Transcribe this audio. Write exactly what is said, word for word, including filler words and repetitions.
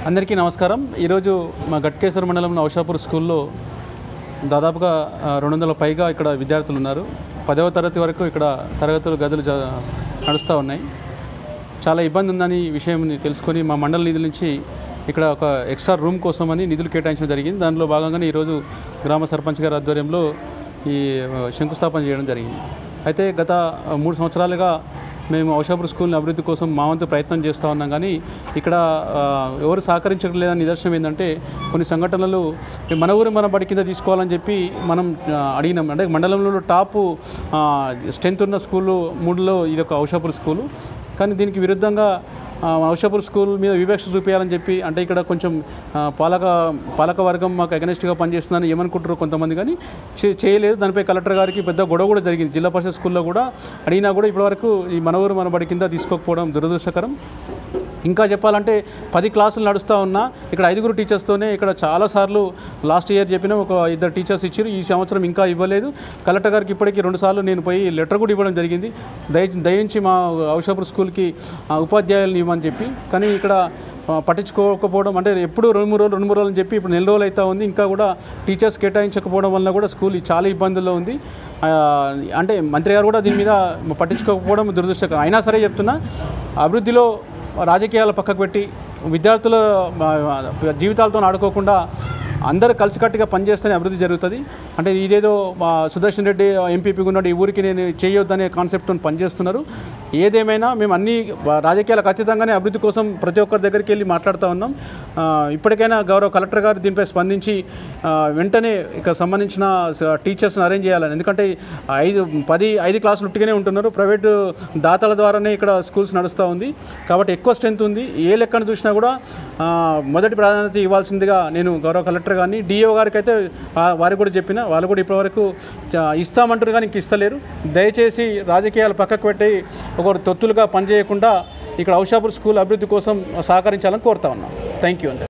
అందరికీ నమస్కారం। ఈరోజు మా గట్కేశ్వర మండలంలో ఔషాపూర్ స్కూల్లో దాదాపుగా రెండు వందల పైగా ఇక్కడ విద్యార్థులు ఉన్నారు। పదవ తరగతి వరకు ఇక్కడ తరగతులు గదులు నడుస్తూ ఉన్నాయి। చాలా ఇబ్బంది ఉందని విషయం తెలుసుకొని మా మండల నిధుల నుంచి ఇక్కడ ఒక ఎక్స్ట్రా రూమ్ కోసమని నిధులు కేటాయించడం జరిగింది। దానిలో భాగంగానే ఈరోజు గ్రామ సర్పంచ్ గారి ఆధ్వర్యంలో ఈ శంకుస్థాపన చేయడం జరిగింది। అయితే గత మూడు సంవత్సరాలుగా మేము ఔషాపూర్ స్కూల్ని అభివృద్ధి కోసం మా వంతు ప్రయత్నం చేస్తూ ఉన్నాం, కానీ ఇక్కడ ఎవరు సహకరించట్లేదని నిదర్శనం ఏంటంటే కొన్ని సంఘటనలు మన ఊరు మన బడి కింద తీసుకోవాలని చెప్పి మనం అడిగినాం। అంటే మండలంలో టాప్ స్ట్రెంత్ ఉన్న స్కూళ్ళు మూడులో ఇది ఒక ఔషాపూర్ స్కూలు, కానీ దీనికి విరుద్ధంగా ఔషాపూర్ స్కూల్ మీద వివక్ష చూపించాలని చెప్పి, అంటే ఇక్కడ కొంచెం పాలక పాలక వర్గం మాకు అగెనిస్ట్గా పనిచేస్తుందని ఏమనుకుంటారు కొంతమంది, కానీ చేయలేదు। దానిపై కలెక్టర్ గారికి పెద్ద గొడవ కూడా జరిగింది। జిల్లా పరిషత్ స్కూల్లో కూడా అడిగినా కూడా ఇప్పటివరకు ఈ మన ఊరు మన బడి కింద తీసుకోకపోవడం దురదృష్టకరం। ఇంకా చెప్పాలంటే పది క్లాసులు నడుస్తూ ఉన్నా ఇక్కడ ఐదుగురు టీచర్స్తోనే ఇక్కడ చాలాసార్లు లాస్ట్ ఇయర్ చెప్పినా ఒక ఇద్దరు టీచర్స్ ఇచ్చారు, ఈ సంవత్సరం ఇంకా ఇవ్వలేదు। కలెక్టర్ గారికి ఇప్పటికీ రెండుసార్లు నేను పోయి లెటర్ కూడా ఇవ్వడం జరిగింది, దయ దయించి మా ఔషాపూర్ స్కూల్కి ఉపాధ్యాయులను ఇవ్వమని చెప్పి, కానీ ఇక్కడ పట్టించుకోకపోవడం, అంటే ఎప్పుడు రెండు మూడు రోజులు రెండు మూడు రోజులు అని చెప్పి ఇప్పుడు నెల రోజులు అవుతా ఉంది, ఇంకా కూడా టీచర్స్ కేటాయించకపోవడం వల్ల కూడా స్కూల్ చాలా ఇబ్బందుల్లో ఉంది। అంటే మంత్రి గారు కూడా దీని మీద పట్టించుకోకపోవడం దురదృష్టకరం। అయినా సరే చెప్తున్నా, అభివృద్ధిలో రాజకీయాలు పక్కకు పెట్టి విద్యార్థుల జీవితాలతో ఆడుకోకుండా అందరూ కలిసికట్టుగా పనిచేస్తేనే అభివృద్ధి జరుగుతుంది। అంటే ఇదేదో సుదర్శన్ రెడ్డి ఎంపీపీగా ఉన్నాడు ఈ ఊరికి నేను చేయొద్దనే కాన్సెప్ట్తో పనిచేస్తున్నారు। ఏదేమైనా మేము అన్ని రాజకీయాలకు అతీతంగానే అభివృద్ధి కోసం ప్రతి ఒక్కరి దగ్గరికి వెళ్ళి మాట్లాడుతూ ఉన్నాం। ఇప్పటికైనా గౌరవ కలెక్టర్ గారు దీనిపై స్పందించి వెంటనే ఇక సంబంధించిన టీచర్స్ని అరేంజ్ చేయాలని, ఎందుకంటే ఐదు పది ఐదు క్లాసులు ఉట్టిగానే ఉంటున్నారు, ప్రైవేటు దాతల ద్వారానే ఇక్కడ స్కూల్స్ నడుస్తూ ఉంది, కాబట్టి ఎక్కువ స్ట్రెంత్ ఉంది। ఏ లెక్కను చూసినా కూడా మొదటి ప్రాధాన్యత ఇవ్వాల్సిందిగా నేను గౌరవ కలెక్టర్ కానీ డిఓ గారికి అయితే వారికి కూడా చెప్పిన, వాళ్ళు కూడా ఇప్పటివరకు ఇస్తామంటారు కానీ ఇంక ఇస్తలేరు। దయచేసి రాజకీయాలు పక్కకు పెట్టి ఒకరు తొత్తులుగా పనిచేయకుండా ఇక్కడ ఔషాపూర్ స్కూల్ అభివృద్ధి కోసం సహకరించాలని కోరుతా ఉన్నాం। థ్యాంక్ యూ అండి।